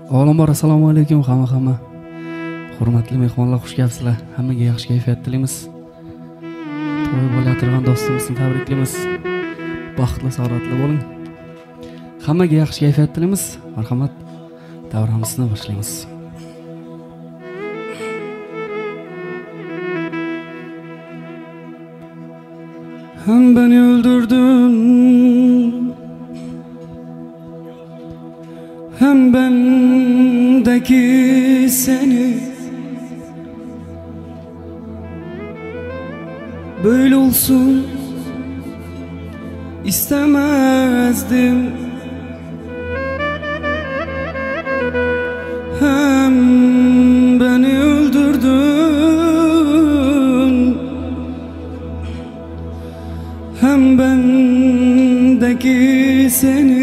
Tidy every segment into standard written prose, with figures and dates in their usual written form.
Avvalambor assalomu alaykum hamma. Hurmatli mehmonlar, xush kelibsizlar. Hammaga yaxshi kayfiyat tilaymiz. To'y bo'layotgan do'stimizni tabriklaymiz. Baxtli, saodatli bo'ling. Hammaga yaxshi kayfiyat tilaymiz. Marhamat, davramizni boshlaymiz. Hem beni öldürdün, hem bendeki seni. Böyle olsun istemezdim. Hem beni öldürdün, hem bendeki seni.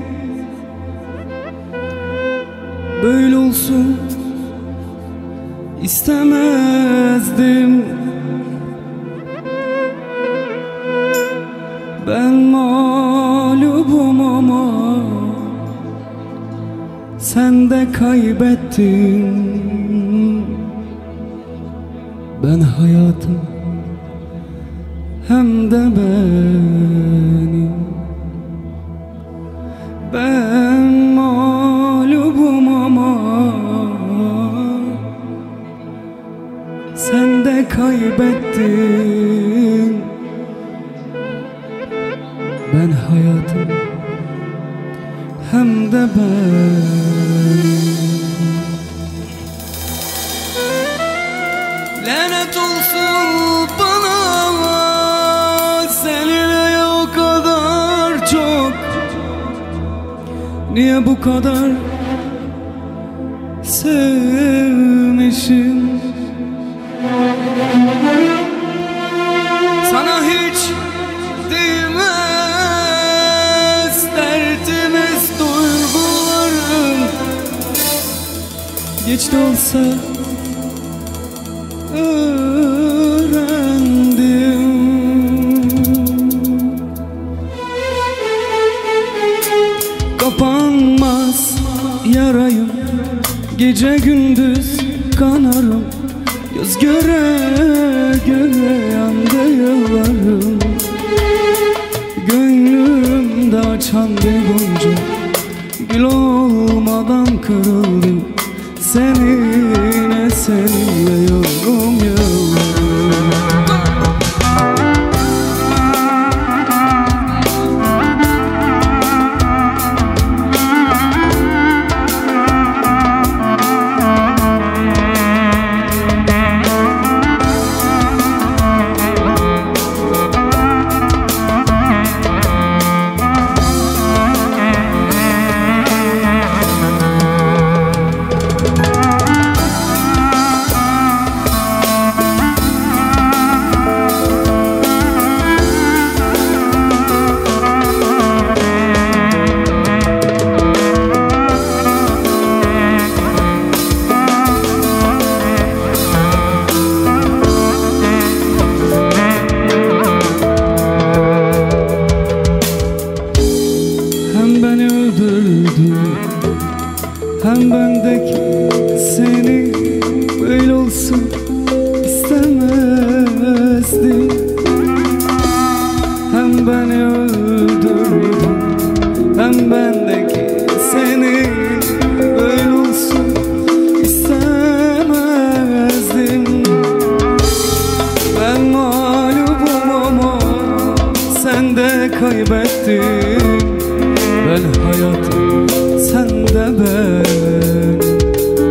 Böyle olsun istemezdim. Ben mağlubum ama sen de kaybettin. Ben hayatım hem de beni. Ben mağlubum ama sen de kaybettin. Ben hayatım hem de ben. Lanet olsun bana, seninle o kadar çok. Niye bu kadar sevmişim? Sana hiç değmez tertemiz duygularım. Geç de olsa öğrendim. Kapanmaz yarayım, gece gündüz kanarım. Göz göre göre yandı yıllarım. Gönlümde açan bir gonca, gül olmadan kırıldım. Seninle seviyorum yıllarım. Hem bendeki seni. Böyle olsun istemezdim. Hem beni öldürdün, hem bendeki seni. Böyle olsun istemezdim. Ben mağlubum ama sen de kaybettin. Ben hayatım sen de ben.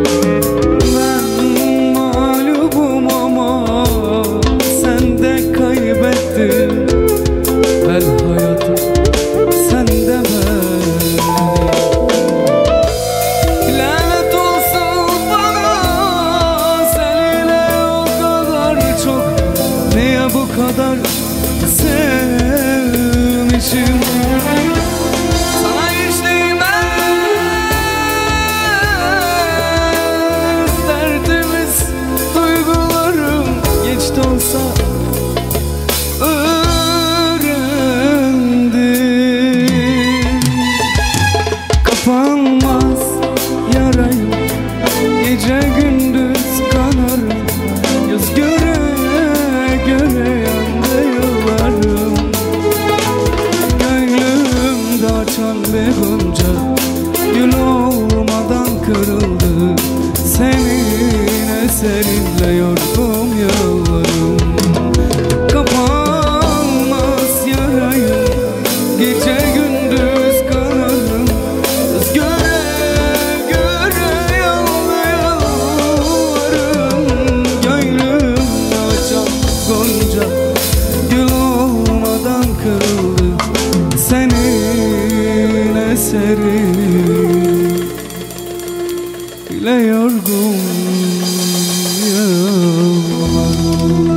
seninle yorgun yollarım. Kapanmaz yarayım, gece gündüz kanarım. Kız göre göre yalvarırım. Gönlüm açan gonca gül olmadan kırıldı. Senin eserin ile yorgun yollarım.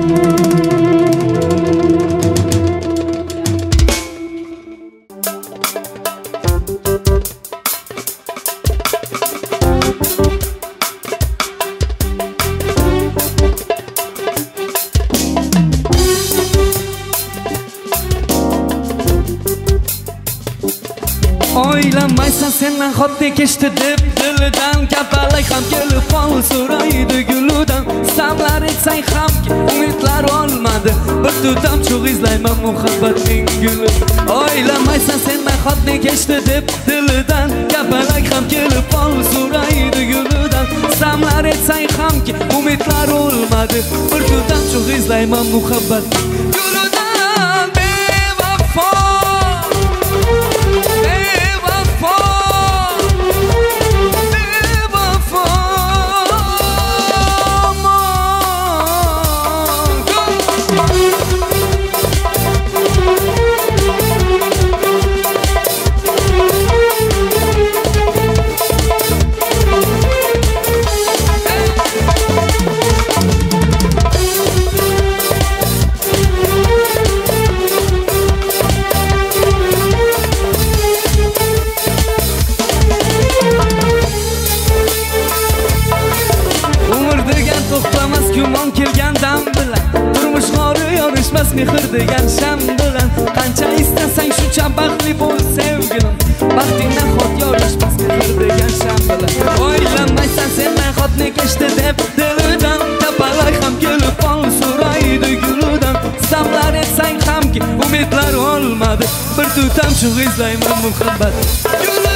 Oylamaysan sendan xotni kechdi deb dilidan kapalak ham kelib qol so'raydi gulidan. Samlar etsang hamki umidlar olmadi, bir tutam cho'g' izlayman muhabbatning guli. Oylamaysan sendan xotni kechdi deb dilidan kapalak ham kelib qol so'raydi gulidan. Samlar etsang hamki umidlar olmadi, bir tutam cho'g' izlayman muhabbatning gulidan. Bevafo gumon kelgandan bilan turmush g'ori yorishmas mehr degan sham bilan. Qancha istasang shuncha baxtli bo'l sevgilim, baxtingdan xot yorishmas mehr degan sham bilan. O'ylamaysan sendan xotni kechdi deb dilidan kapalak ham kelib qol so'raydi gulidan. Samlar etsang hamki umidlar olmadi, bir tutam cho'g' izlayman muhabbat.